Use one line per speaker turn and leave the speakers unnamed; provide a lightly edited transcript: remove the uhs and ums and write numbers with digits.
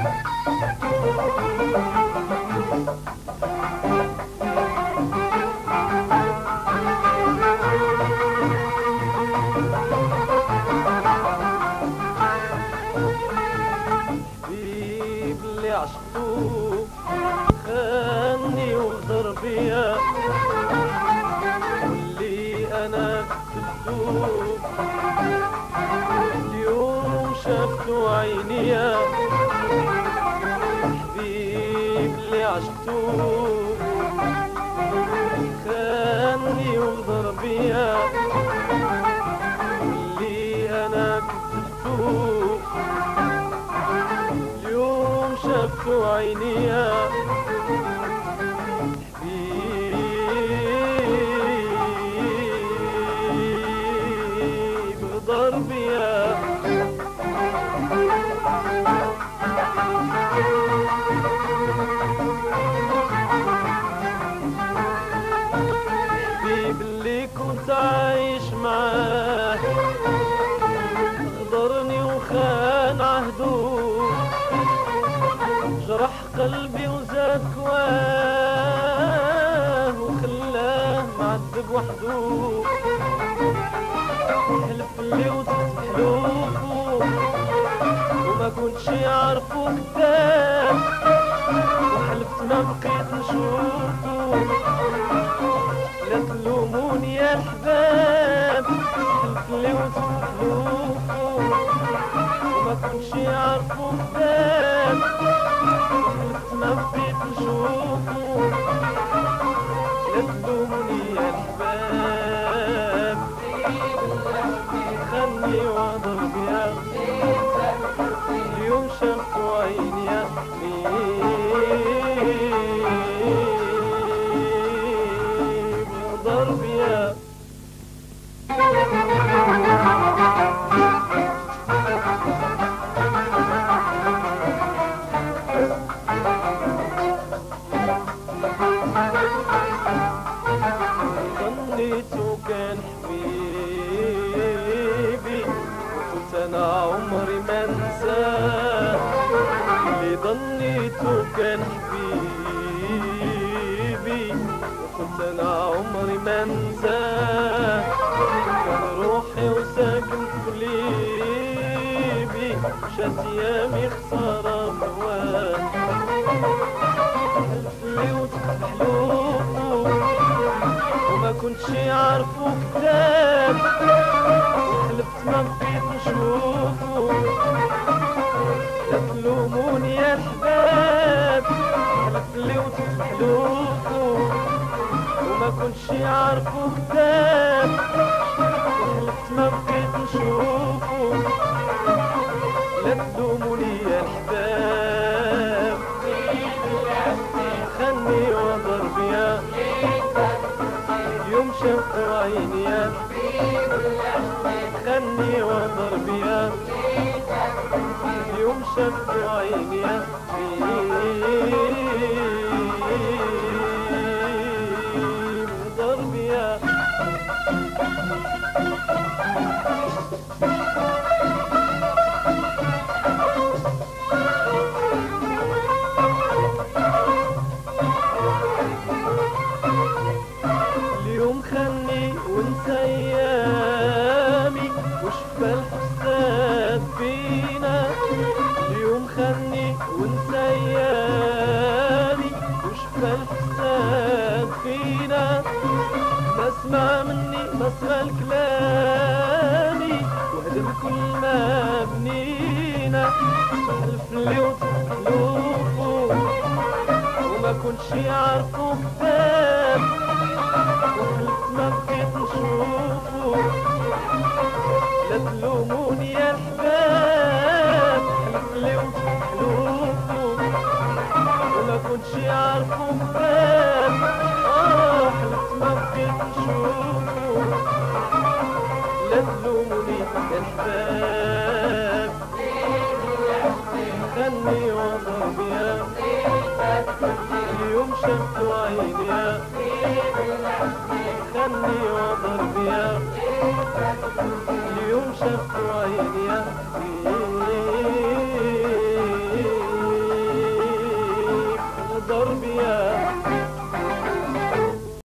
عشقوه خاني وغدر بيا واللي انا كتبته اليوم شافته عينيا. حبيب اللي عشقته خاني وغدر بيا واللي انا كتبته شافته عينيا. حبيب غدر بيا حبيب اللي كنت عايش معاه غدرني وخان عهده، جرح قلبي وزاد كواه وخلاه معذب وحده. حلف لي وصف حلوفه وما كنتش يعرفه كذاب، وحلفت ما بقيت نشوفه. لا تلوموني يا الحباب، حلف لي وصف حلوفه وما كنتش يعرفه كذاب، ما بقيت نشوفه. لا تلوموني يا الحباب، خلني واضرب يا اليوم شافوا عيني يا حبيب ضرب يا ظنيته كان حبيبي وكنت انا عمري ما انساه. اللي ظنيته كان حبيبي وكنت انا عمري ما انساه. كان روحي وساكن في قلبي شات ايامي خساره بهواه. حلف لي وصف حلوفه وما كنتش يعرفه كذاب، وحلفت ما بقيت نشوفه. لا تلوموني يا الحباب، حلف لي وصف حلوفه وما كنتش يعرفه كذاب، وحلفت ما بقيت نشوفه. لا تلوموني يا الحباب، خلني واضرب يا يوم شافوا عيني يا خلني واضرب يا يوم شافوا عيني يا ضرب يا خلني وانسى ايامي وشفى الحساد فينا. اليوم خلني وانسى ايامي وشفى الحساد فينا. بسمع مني بسمع كلامي وهدم كل ما بنينا. حلف لي وصف حلوفه وما كنتش يعرفه كذاب، وحلفت ما بقيت نشوفه. لا تلوموني يا الحباب، حلف لي وصف حلوفه وما كنتش يعرفه كذاب. حلفت ما بقيت نشوفه. لا تلوموني يا الحباب، خلني واضرب يا اليوم شفتوا عيني يا خلني واضرب يا اليوم شفتوا عيني يا